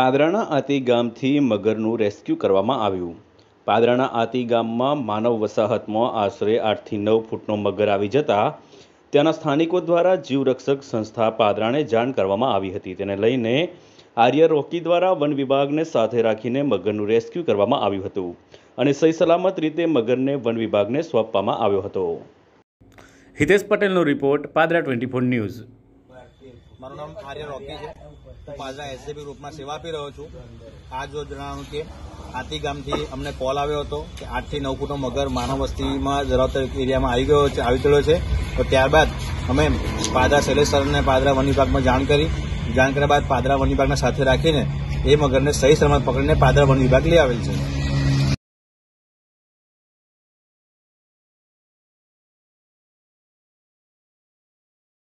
પાદરાના આતી ગામથી મગરનું રેસ્ક્યુ કરવામાં આવ્યું। પાદરાના આતી ગામમાં માનવ વસાહતમાં આશરે 8 થી 9 ફૂટનો મગર આવી જતા ત્યાંના સ્થાનિકો દ્વારા જીવરક્ષક સંસ્થા પાદરાને જાણ કરવામાં આવી હતી। તેને લઈને આર્ય રોકી દ્વારા વન વિભાગને સાથે રાખીને મગરનું રેસ્ક્યુ કરવામાં આવ્યું હતું અને સહી સલામત રીતે મગરને વન વિભાગને સોંપવામાં આવ્યો હતો। હિતેશ પટેલનો રિપોર્ટ, પાદરા 24 ન્યૂઝ। મારું નામ આર્ય રોકી છે। હું પાદરા એસજેપી ગ્રુપમાં સેવા આપી રહ્યો છું। આ જો જણાવું કે આતી ગામથી અમને કોલ આવ્યો હતો કે 8 થી 9 ફૂટનો મગર માનવ વસ્તીમાં ધરાવતા એરિયામાં આવી ગયો છે। તો ત્યારબાદ અમે પાદરા શૈલેષ સર અને પાદરા વન વિભાગમાં જાણ કર્યા બાદ પાદરા વન વિભાગને સાથે રાખીને એ મગરને સહી સલામત પકડીને પાદરા વન વિભાગ લઈ આવેલ છે।